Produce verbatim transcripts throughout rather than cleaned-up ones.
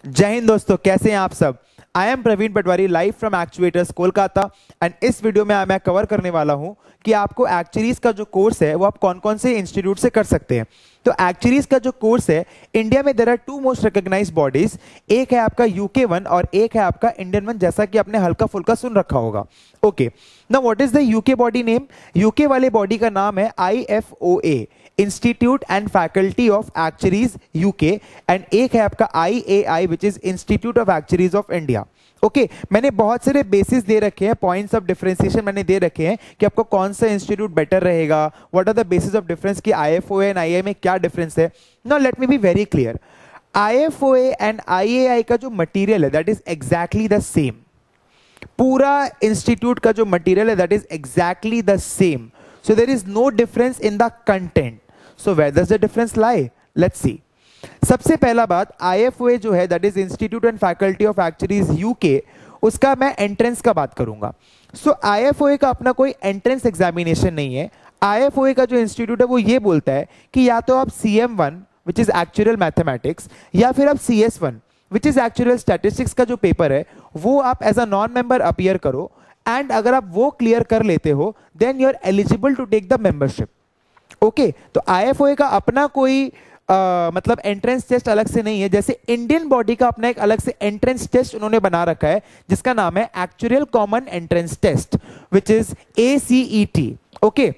जय हिंद दोस्तों, कैसे हैं आप सब। I am Praveen Patwari live from actuators Kolkata and इस वीडियो में मैं कवर करने वाला हूं कि आपको एक्चुअरीज का जो कोर्स है वो आप कौन कौन से इंस्टीट्यूट से कर सकते हैं। तो एक्चुअरीज का जो कोर्स है, इंडिया में there are two most recognised bodies, एक है आपका यूके वन और एक है आपका इंडियन वन, जैसा कि आपने हल्का फुल्का सुन रखा होगा। Okay, now what is the UK body name? UK वाले बॉडी का नाम है I F O A, institute and faculty of actuaries UK, and एक है आपका I A I which is institute of actuaries of India. Okay, मैंने बहुत सारे बेसिस दे रखे हैं, पॉइंट्स ऑफ डिफरेंशिएशन मैंने दे रखे हैं कि आपको कौन सा इंस्टीट्यूट बेटर रहेगा, what are the basis of difference कि I F O A and I A I में क्या डिफरेंस है। Now let me be very clear, I F O A and I A I का जो material है that is exactly the same. पूरा institute का जो मटेरियल है that is exactly the same, so there is no difference in the content. So where does the difference lie? Let's see. सबसे पहला बात, I F O A जो है that is Institute and Faculty of Actuaries U K, उसका मैं entrance का बात करूंगा। So I F O A का अपना कोई एंट्रेंस एग्जामिनेशन नहीं है। I F O A का जो इंस्टीट्यूट है वो ये बोलता है कि या तो आप C M one which is Actuarial Mathematics या फिर आप C S one which is Actuarial Statistics का जो पेपर है वो आप as a non member appear करो, एंड अगर आप वो क्लियर कर लेते हो then you are eligible to take the membership. Okay, तो आई एफ ओ ए का अपना कोई uh, मतलब एंट्रेंस टेस्ट अलग से नहीं है, जैसे इंडियन बॉडी का अपना एक अलग से एंट्रेंस टेस्ट उन्होंने बना रखा है जिसका नाम है actuarial common entrance test which is A C E T. Okay,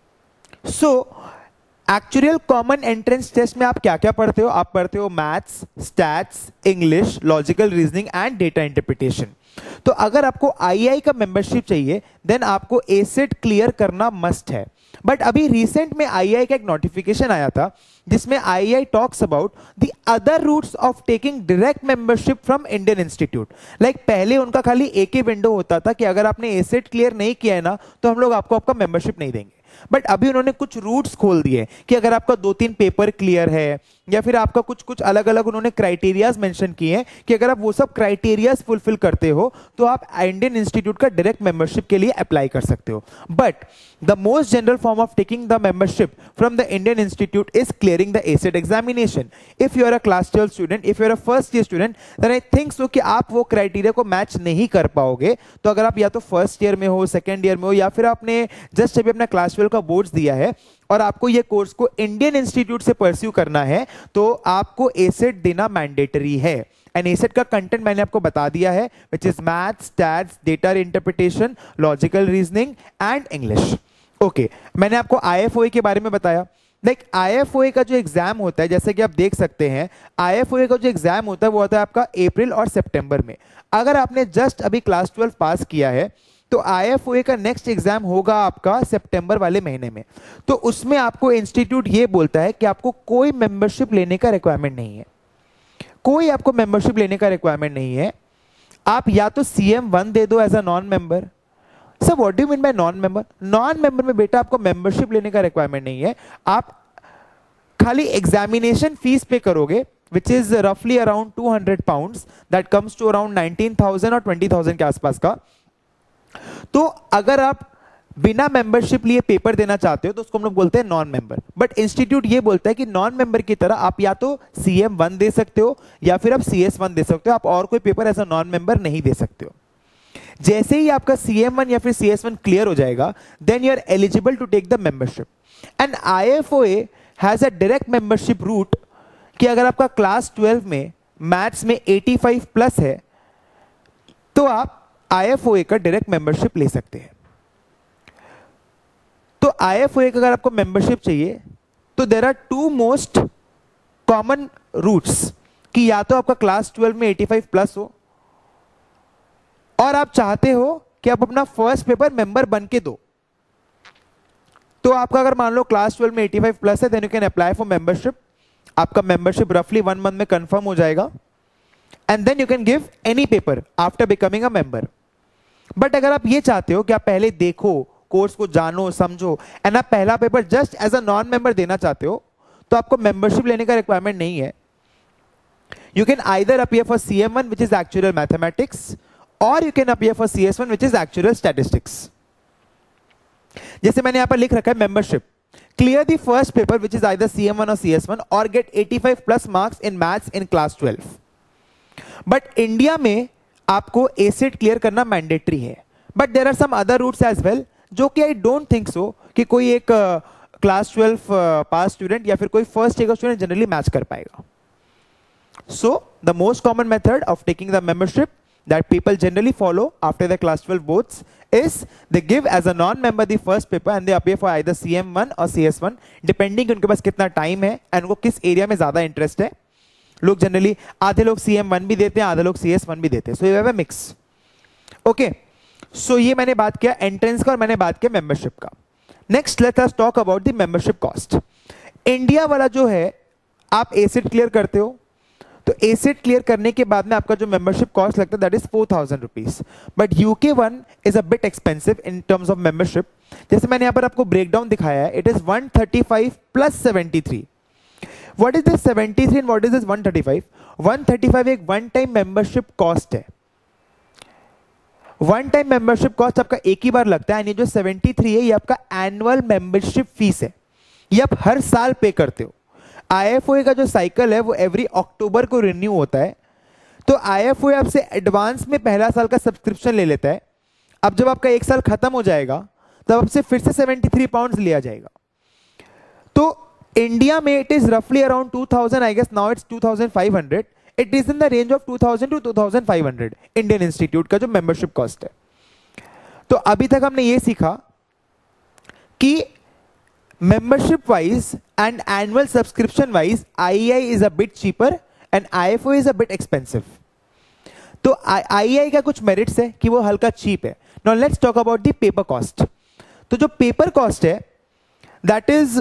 so actuarial common entrance test में आप क्या क्या पढ़ते हो? आप पढ़ते हो maths, stats, English, logical reasoning and data interpretation. तो अगर आपको आई ए आई का मेंबरशिप चाहिए देन आपको एसेट क्लियर करना मस्ट है। बट अभी रिसेंट में आई ए आई का एक नोटिफिकेशन आया था जिसमें I A I talks about the other routes of taking direct membership from Indian institute. Like पहले उनका खाली एक ही विंडो होता था कि अगर आपने एसेट क्लियर नहीं किया है ना तो हम लोग आपको आपका मेंबरशिप नहीं देंगे, बट अभी उन्होंने कुछ रूट्स खोल दिए कि अगर आपका दो तीन पेपर क्लियर है या फिर आपका कुछ कुछ अलग अलग उन्होंने क्राइटेरियाज मेंशन किए हैं कि अगर आप वो सब क्राइटेरियाज फुलफिल करते हो तो आप इंडियन इंस्टीट्यूट का डायरेक्ट मेंबरशिप के लिए अप्लाई कर सकते हो। But the most general form of taking the membership from the Indian institute is clearing the ACET examination. If you are a class twelve student, if you are a first year student, then I think so कि आप वो criteria को match नहीं कर पाओगे। तो अगर आप या तो फर्स्ट ईयर में हो, सेकेंड ईयर में हो, या फिर आपने जस्ट अभी अपना क्लास ट्वेल्व का बोर्ड्स दिया है और आपको ये कोर्स को इंडियन इंस्टीट्यूट से परस्यू करना है तो आपको एसेट देना मैंडेटरी है। एंड एसेट का कंटेंट मैंने आपको बता दिया है which is maths, stats, data interpretation, logical reasoning and English. Okay, मैंने आपको आई एफ ओ ए के बारे में बताया। लाइक आई एफ ओ ए का जो एग्जाम होता है, जैसे कि आप देख सकते हैं, आई एफ ओ ए का जो एग्जाम होता है वो होता है आपका अप्रैल और सितंबर में। अगर आपने जस्ट अभी क्लास ट्वेल्व पास किया है तो आई एफ ओ ए का नेक्स्ट एग्जाम होगा आपका सितंबर वाले महीने में। तो उसमें आपको इंस्टीट्यूट ये बोलता है कि आपको कोई मेंबरशिप लेने का रिक्वायरमेंट नहीं है, कोई आपको मेंबरशिप लेने का रिक्वायरमेंट नहीं है। आप या तो सी एम वन दे दो as a non member. Sir what do you mean by non member? Non member में बेटा आपको मेंबरशिप लेने का रिक्वायरमेंट नहीं है, आप खाली एग्जामिनेशन फीस पे करोगे which is roughly around two hundred pounds, that comes to around nineteen thousand और twenty thousand के आसपास का। तो अगर आप बिना मेंबरशिप लिए पेपर देना चाहते हो तो उसको हम लोग बोलते हैं नॉन मेंबर। बट इंस्टीट्यूट ये बोलता है कि नॉन मेंबर की तरह आप या तो सी एम वन दे सकते हो या फिर आप सी एस वन दे सकते हो, आप और कोई paper as a non member नहीं दे सकते हो। जैसे ही आपका सी एम वन या फिर सी एस वन क्लियर हो जाएगा then you are eligible to take the membership. And I F O A has a direct membership route कि अगर आपका क्लास ट्वेल्व में मैथ्स में पचासी प्लस है तो आप आई एफ ओ ए का डायरेक्ट मेंबरशिप ले सकते हैं। तो आई एफ ओ ए का अगर आपको मेंबरशिप चाहिए तो there are two most common routes कि या तो आपका क्लास ट्वेल्व में पचासी प्लस हो और आप चाहते हो कि आप अपना फर्स्ट पेपर मेंबर बन के दो। तो आपका अगर मान लो क्लास ट्वेल्व में पचासी प्लस है then you can apply for membership. आपका मेंबरशिप रफली वन मंथ में कंफर्म हो जाएगा and then you can give any paper after becoming a member. But अगर आप ये चाहते हो कि आप पहले देखो, कोर्स को जानो समझो, एंड आप पहला paper just as a non member देना चाहते हो तो आपको मेंबरशिप लेने का रिक्वायरमेंट नहीं है। You can either appear for C M one which is actuarial mathematics और you can appear for C S one which is actuarial statistics. जैसे मैंने यहां पर लिख रखा है membership, clear the first paper which is either C M one or C S one or get eighty-five plus marks in maths in class twelve. But India में आपको ACET clear करना मैंडेटरी है, but there are some other routes as well, जो कि I don't think so कि कोई एक class twelve पास student या फिर कोई फर्स्ट ईयर का स्टूडेंट जनरली मैच कर पाएगा. So the most common method of taking the membership that people generally follow after the class twelve boards is they give as a non-member the first paper and they appear for either C M one or C S one depending उनके पास कितना time है and उनको किस area में ज्यादा interest है. लोग generally आधे लोग C M one भी देते हैं, आधे लोग C S one भी देते हैं. So you have a mix. Okay, so ये मैंने बात किया एंट्रेंस का और मैंने बात किया मेंबरशिप का. Next let us talk about the membership cost. India वाला जो है, आप एसेट क्लियर करते हो तो एसेट क्लियर करने के बाद में आपका जो मेंबरशिप कॉस्ट लगता है that is four thousand rupees. But UK one is a bit expensive in terms of membership. जैसे मैंने यहां पर आपको ब्रेकडाउन दिखाया है, it is one thirty five plus seventy three. What is this seventy three and what is this one thirty five? One thirty five एक one time membership cost है. One time membership cost आपका एक ही बार लगता है, and ये जो seventy three है ये आपका एनुअल मेंबरशिप फीस है. ये आप हर साल पे करते हो. आई एफ ओ ए का जो साइकिल है वो एवरी अक्टूबर को रिन्यू होता है. तो आई एफ ओ ए आपसे एडवांस में पहला साल का सब्सक्रिप्शन ले लेता है. अब जब आपका एक साल खत्म हो जाएगा तब आपसे फिर से सेवेंटी थ्री पाउंड्स लिया जाएगा. तो इंडिया में इट इज रफली around two thousand, I guess now it's two thousand five hundred. It is in the range of two thousand to two thousand five hundred Indian institute का जो membership cost है. तो अभी तक हमने ये सीखा कि membership wise and annual subscription wise I A I is a bit cheaper and I F O A is a bit expensive. तो I A I का कुछ मेरिट्स है कि वो हल्का चीप है. Now let's talk about the paper cost. तो जो पेपर कॉस्ट है that is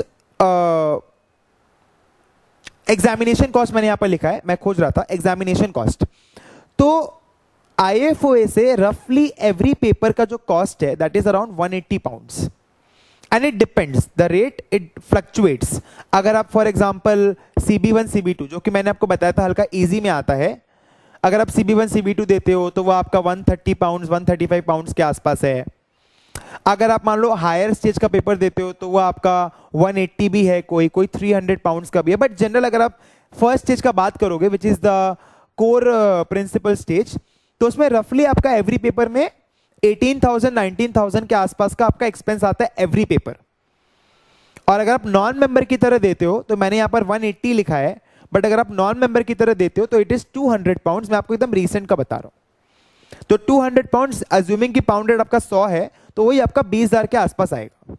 examination uh, cost मैंने यहां पर लिखा है, मैं खोज रहा था एग्जामिनेशन कॉस्ट. तो I F O A से रफली एवरी पेपर का जो कॉस्ट है that is around one eighty pounds. And it depends, the rate it fluctuates. अगर आप for example C B one C B two जो कि मैंने आपको बताया था हल्का इजी में आता है, अगर आप C B one C B two देते हो तो वो आपका one thirty pounds one thirty five pounds के आसपास है. अगर आप मान लो हायर स्टेज का पेपर देते हो तो वो आपका वन एटी भी है, कोई कोई थ्री हंड्रेड पाउंड्स का भी है. बट जनरल अगर आप फर्स्ट स्टेज का बात करोगे which is the core principle stage, तो उसमें रफली आपका एवरी पेपर में एटीन थाउजेंड नाइनटीन थाउजेंड के आसपास का आपका एक्सपेंस आता है एवरी पेपर. और अगर आप नॉन मेंबर की तरह देते हो तो मैंने यहां पर वन एटी लिखा है, बट अगर आप नॉन मेंबर की तरह देते हो तो it is two hundred pounds. मैं आपको एकदम रीसेंट का बता रहा हूं. तो टू हंड्रेड पाउंड्स अज्यूमिंग की पाउंड रेट आपका सौ है तो वही आपका बीस हजार के आसपास आएगा.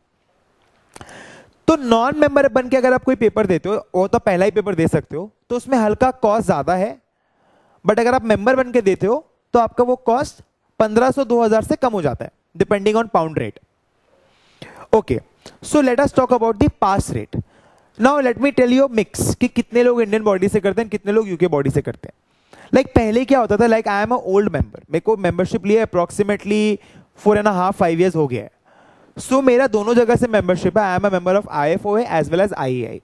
तो नॉन मेंबर बन के अगर आप कोई पेपर देते हो, वो तो पहला ही पेपर दे सकते हो, तो उसमें हल्का कॉस्ट ज्यादा है. बट अगर आप मेंबर बन के देते हो तो आपका वो कॉस्ट पंद्रह सौ दो हजार से कम हो जाता है depending on pound rate. Okay, so let us talk about the pass rate. Now let me tell you mix कि कितने लोग इंडियन बॉडी से करते हैं, कितने लोग यूके बॉडी से करते हैं. लाइक like, पहले क्या होता था, like I am a old member, मेरे को मेंबरशिप लिए approximately four and half five years हो गया है. सो so, मेरा दोनों जगह से मेंबरशिप है. I am a member of I F O A as well as I A I.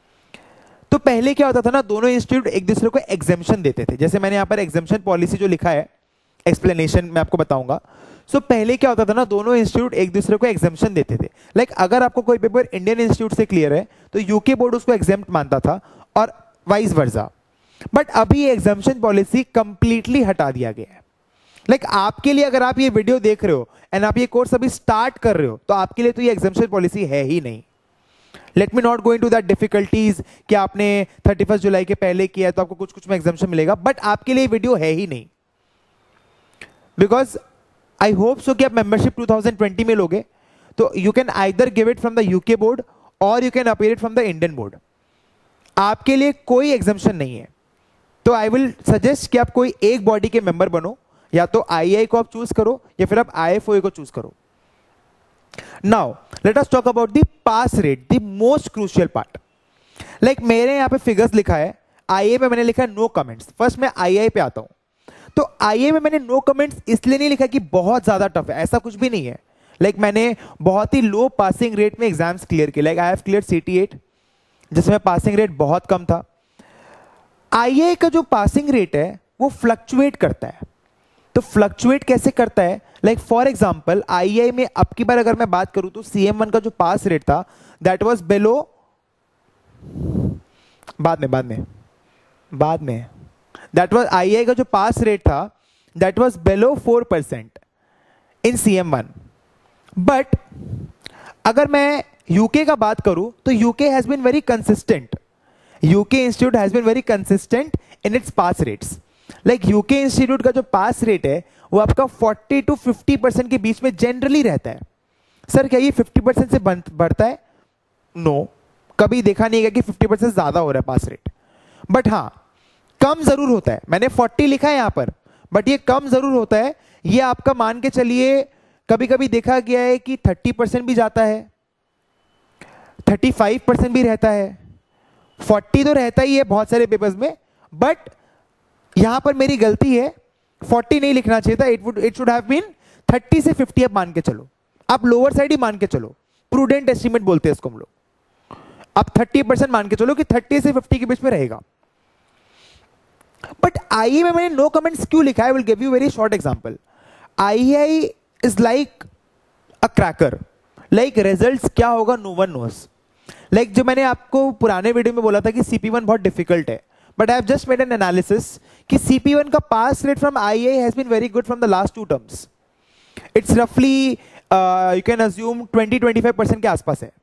तो पहले क्या होता था ना, दोनों इंस्टीट्यूट एक दूसरे को एग्जेम्पशन देते थे. जैसे मैंने यहां पर एग्जेम्पशन पॉलिसी जो लिखा है, एक्सप्लेनेशन मैं आपको बताऊंगा. सो so, पहले क्या होता था ना, दोनों इंस्टीट्यूट एक दूसरे को एग्जेम्पशन देते थे. लाइक like, अगर आपको कोई पेपर इंडियन इंस्टीट्यूट से क्लियर है तो यूके बोर्ड उसको एग्जेम्प्ट मानता था और वाइस वर्सा. बट अभी ये एग्जेम्पशन पॉलिसी कंप्लीटली हटा दिया गया है. लाइक like, आपके लिए अगर आप ये वीडियो देख रहे हो एंड आप ये कोर्स अभी स्टार्ट कर रहे हो तो आपके लिए तो ये एग्जेम्पशन पॉलिसी है ही नहीं. Let me not go into that difficulties कि आपने थर्टी फर्स्ट जुलाई के पहले किया है तो आपको कुछ कुछ में एग्जेम्पशन मिलेगा, बट आपके लिए वीडियो है ही नहीं. बिकॉज आई होप सो कि आप मेंबरशिप टू थाउजेंड ट्वेंटी में लोगे तो you can either give it from the UK board और you can appear it from the Indian board. आपके लिए कोई एग्जाम्शन नहीं है. तो आई विल सजेस्ट कि आप कोई एक बॉडी के मेंबर बनो, या तो आई ए आई को आप चूज करो या फिर आप आई एफ ओ ए को चूज करो. Now let us talk about the pass rate, the most crucial part. Like मेरे यहां पे फिगर्स लिखा है, आई ए में मैंने लिखा है नो कमेंट्स. फर्स्ट मैं आई आई पे आता हूं. तो आई ए में मैंने नो कमेंट्स इसलिए नहीं लिखा कि बहुत ज्यादा टफ है, ऐसा कुछ भी नहीं है. लाइक like मैंने बहुत ही लो पासिंग रेट में एग्जाम्स क्लियर किए. Like I have clear C T eight जिसमें पासिंग रेट बहुत कम था. आई ए का जो पासिंग रेट है वो फ्लक्चुएट करता है. तो फ्लक्चुएट कैसे करता है, like for example I A I में अब की बार अगर मैं बात करूं तो सी एम वन का जो पास रेट था दैट वाज बिलो, बाद में बाद में बाद में दैट वाज आईआई का जो पास रेट था that was below four percent in C M one. But अगर मैं यूके का बात करूं तो UK has been very consistent. UK institute has been very consistent in its pass rates. Like UK institute का जो pass rate है वो आपका फोर्टी टू फिफ्टी परसेंट के बीच में जनरली रहता है. सर क्या ये फिफ्टी परसेंट से बढ़ता है? No no. कभी देखा नहीं गया कि फिफ्टी परसेंट ज्यादा हो रहा है पास रेट. बट हाँ, कम जरूर होता है. मैंने फोर्टी लिखा है यहां पर, बट ये कम जरूर होता है. ये आपका मान के चलिए कभी कभी देखा गया है कि थर्टी परसेंट भी जाता है, थर्टी फाइव परसेंट भी रहता है, फोर्टी तो रहता ही है बहुत सारे पेपर्स में. बट यहां पर मेरी गलती है, फोर्टी नहीं लिखना चाहिए था. It would it should have been thirty से फिफ्टी. आप मान के चलो, आप लोअर साइड ही मान के चलो, प्रूडेंट एस्टिमेट बोलते हैं इसको हम लोग. आप थर्टी परसेंट मान के चलो कि थर्टी से फिफ्टी के बीच में रहेगा. बट आई में मैंने नो कमेंट्स क्यों लिखा है? I will give you very short example. II is like a cracker. Like results क्या होगा नो वन नोस. लाइक जो मैंने आपको पुराने वीडियो में बोला था कि सीपी वन बहुत डिफिकल्ट है, but I have just made an analysis कि सीपी वन का pass rate from II has been very good from the last two terms. It's रफली you can assume twenty twenty five percent के आसपास है.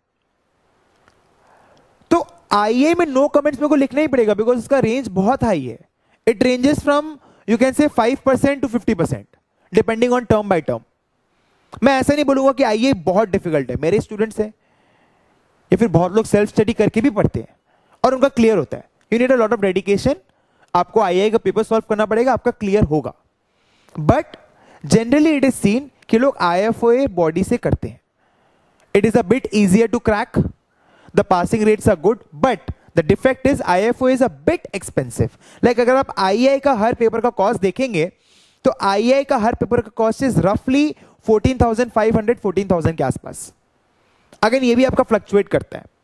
तो II में no comments मेरे को लिखना ही पड़ेगा बिकॉज इसका रेंज बहुत हाई है. It ranges from you can say five percent to fifty percent depending on term by term. मैं ऐसा नहीं बोलूंगा कि आईआई बहुत डिफिकल्ट है. मेरे स्टूडेंट्स हैं या फिर बहुत लोग सेल्फ स्टडी करके भी पढ़ते हैं और उनका क्लियर होता है. You need a lot of dedication. आपको आईआई का पेपर सॉल्व करना पड़ेगा, आपका क्लियर होगा. But generally it is seen कि लोग आईएफओए बॉडी से करते हैं. It is a bit easier to crack. The passing rates are good, but the defect is IFOA is a bit expensive. Like अगर आप आईआई का हर पेपर का कॉस्ट देखेंगे तो आईआई का हर पेपर का कॉस्ट इज रफली fourteen thousand five hundred fourteen thousand के आसपास. अगर ये भी आपका फ्लक्चुएट करता है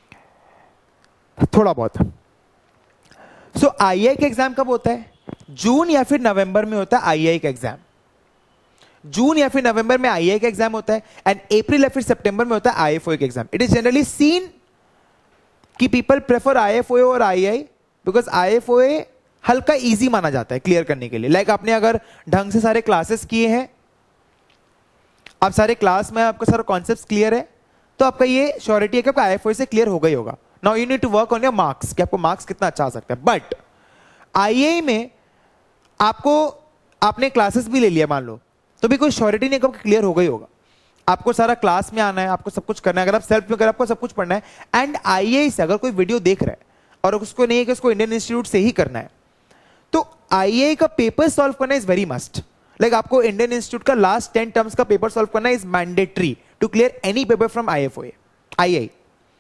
थोड़ा बहुत. सो so, आईआई का एग्जाम कब होता है? जून या फिर नवंबर में होता है आईआई का एग्जाम. जून या फिर नवंबर में आईआई का एग्जाम होता है एंड अप्रैल या फिर सितंबर में होता है आईएफओए का exam. It is generally seen कि पीपल प्रेफर आईएफओए और आईआई बिकॉज आईएफओए हल्का इजी माना जाता है क्लियर करने के लिए. लाइक like आपने अगर ढंग से सारे क्लासेस किए हैं, आप सारे क्लास में आपका सारा कॉन्सेप्ट्स क्लियर है, तो आपका ये श्योरिटी है कि आपका आईएफओए से क्लियर होगा ही होगा. Now you need to work on your marks कि आपको मार्क्स कितना अच्छा आ सकता है. बट आईआई में आपको आपने क्लासेस भी ले लिया मान लो, तो भी कोई श्योरिटी नहीं कि आपको क्लियर होगा ही होगा. आपको सारा क्लास में आना है, आपको सब कुछ करना है. अगर आप सेल्फ में कर आपको सब कुछ पढ़ना है. एंड आईआई से अगर कोई वीडियो देख रहा है और उसको नहीं है कि उसको इंडियन इंस्टीट्यूट से ही करना है, तो आईआई का पेपर सॉल्व करना इज वेरी मस्ट. लाइक आपको इंडियन इंस्टीट्यूट का लास्ट टेन टर्म्स का पेपर सॉल्व करना is mandatory to clear any paper from IFOA II.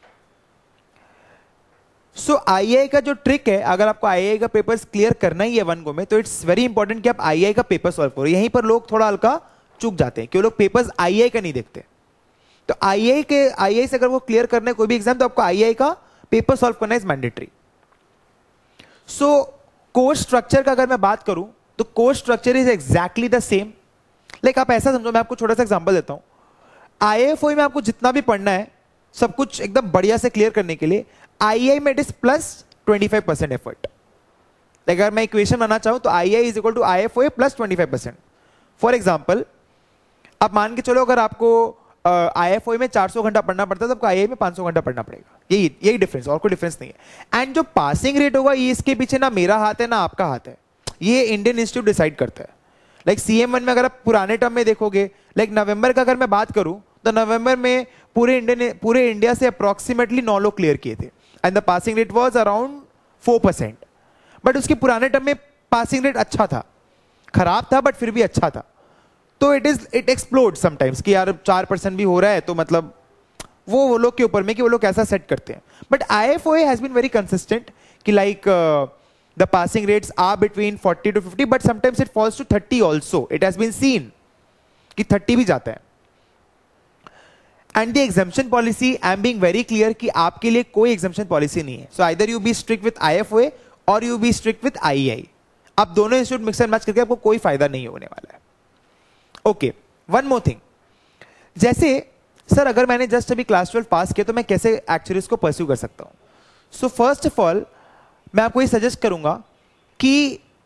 So II का जो ट्रिक है, अगर आपको आईआई का पेपर क्लियर करना ही है वन गो में, तो इट्स वेरी इंपॉर्टेंट कि आप आईआई का पेपर सॉल्व करो. यहीं पर लोग थोड़ा हल्का चूक जाते हैं कि वो लोग पेपर्स आईआई का नहीं देखते. तो आईआई के आईआई से अगर वो क्लियर करना है कोई भी एग्जाम, तो आपको आईआई का पेपर सॉल्व करना is mandatory. So course structure का अगर मैं बात करूं तो course structure is exactly the same. Like आप ऐसा समझो, मैं आपको छोटा सा एग्जांपल देता हूं. आईएफओए में आपको जितना भी पढ़ना है सब कुछ एकदम बढ़िया से क्लियर करने के लिए, आईआई में it is plus twenty five percent effort. अगर मैं इक्वेशन बनाना चाहूं तो II is equal to IFOA plus twenty five percent. For example अब मान के चलो अगर आपको आईएफओए में चार सौ घंटा पढ़ना पड़ता है तो आपको आईआई में पाँच सौ घंटा पढ़ना पड़ेगा. यही यही डिफरेंस, और कोई डिफरेंस नहीं है. एंड जो पासिंग रेट होगा ये इसके पीछे ना मेरा हाथ है ना आपका हाथ है, ये इंडियन इंस्टीट्यूट डिसाइड करता है. लाइक सीएम वन में अगर आप पुराने टर्म में देखोगे, लाइक नवंबर का अगर मैं बात करूं तो नवंबर में पूरे इंडियन पूरे इंडिया से अप्रोक्सीमेटली नौ लोग क्लियर किए थे and the passing rate was around four percent. But उसके पुराने टर्म में पासिंग रेट अच्छा था, खराब था बट फिर भी अच्छा था. तो it is it explode sometimes कि यार चार परसेंट भी हो रहा है, तो मतलब वो वो लोग के ऊपर में कि वो लोग कैसा सेट करते हैं. But IFOA has been very consistent कि like the passing rates are between forty to fifty, but sometimes it falls to thirty also. It has been seen कि थर्टी भी जाता है. And the exemption policy, I am being very clear कि आपके लिए कोई exemption policy नहीं है. So either you be strict with IFOA और you be strict with II. आप दोनों इंस्टीट्यूट मिक्स एंड मैच करके आपको कोई फायदा नहीं होने वाला है. Okay, one more thing. जैसे सर अगर मैंने जस्ट अभी क्लास ट्वेल्व पास किया तो मैं कैसे एक्चुअरीज को परस्यू कर सकता हूं? सो फर्स्ट ऑफ ऑल मैं आपको ये सजेस्ट करूंगा कि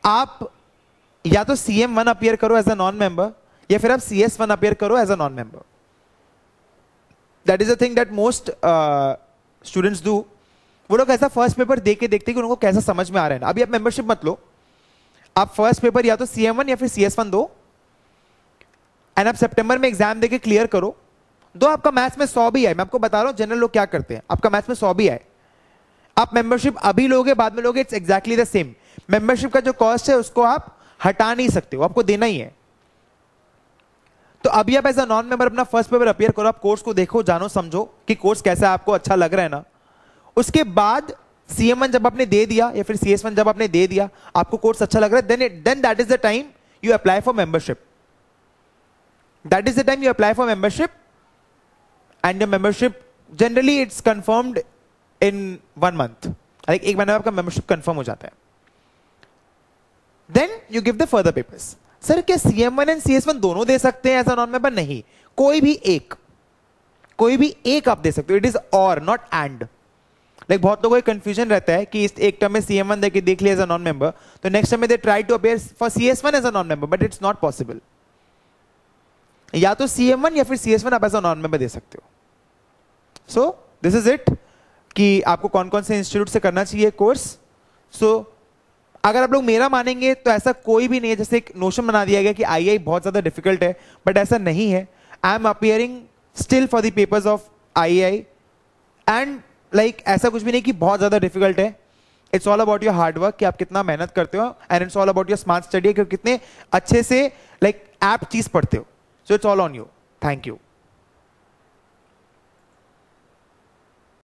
आप या तो सी एम वन अपियर करो एज अ नॉन मेंबर, या फिर आप सी एस वन अपियर करो as a non member. That is a thing that most students do. वो लोग ऐसा फर्स्ट पेपर देख के देखते हैं कि उनको कैसा समझ में आ रहा है ना. अभी आप मेंबरशिप मत लो, आप फर्स्ट पेपर या तो सी एम वन या फिर सी एस वन दो, एंड आप सितंबर में एग्जाम देके क्लियर करो. दो आपका मैथ्स में सौ भी आए, मैं आपको बता रहा हूं जनरल लोग क्या करते हैं, आपका मैथ्स में सौ भी आए, आप मेंबरशिप अभी लोगे बाद में लोगे, it's exactly the same. Membership का जो कॉस्ट है उसको आप हटा नहीं सकते हो, आपको देना ही है. तो अभी आप एज अ नॉन मेंबर अपना फर्स्ट पेपर अपियर करो, आप कोर्स को देखो, जानो, समझो कि कोर्स कैसा है, आपको अच्छा लग रहा है ना. उसके बाद सी एम वन जब आपने दे दिया या फिर सी एस वन जब आपने दे दिया, आपको कोर्स अच्छा लग रहा है, then it then that is the time you apply for membership. That is the time you apply for membership, and your membership generally it's confirmed in one month. Like एक महीने में आपका मेंबरशिप कंफर्म हो जाता है. Then you give the further papers. Sir क्या C M one and C S one दोनों दे सकते हैं एज अ नॉन मेंबर? नहीं, कोई भी एक, कोई भी एक आप दे सकते हो. It is or not and. Like बहुत लोगों को कंफ्यूजन रहता है कि इस एक टर्म में सी एम वन देके देख लिया एज अ नॉन मेंबर, तो नेक्स्ट टाइम में they try to appear for C S one as a non member, but it's not possible. या तो सी एम वन या फिर सी एस वन आप एज अ नॉन मेंबर दे सकते हो. सो दिस इज इट कि आपको कौन कौन से इंस्टीट्यूट से करना चाहिए कोर्स. सो so, अगर आप लोग मेरा मानेंगे तो ऐसा कोई भी नहीं है. जैसे एक नोशन बना दिया गया कि आई ए आई बहुत ज्यादा डिफिकल्ट है, बट ऐसा नहीं है. I am appearing still for the papers of I A I, and like ऐसा कुछ भी नहीं कि बहुत ज्यादा डिफिकल्ट है. It's all about your hard work कि आप कितना मेहनत करते हो, and it's all about your smart study कि कितने अच्छे से लाइक ऐप चीज पढ़ते हो. So it's all on you. Thank you.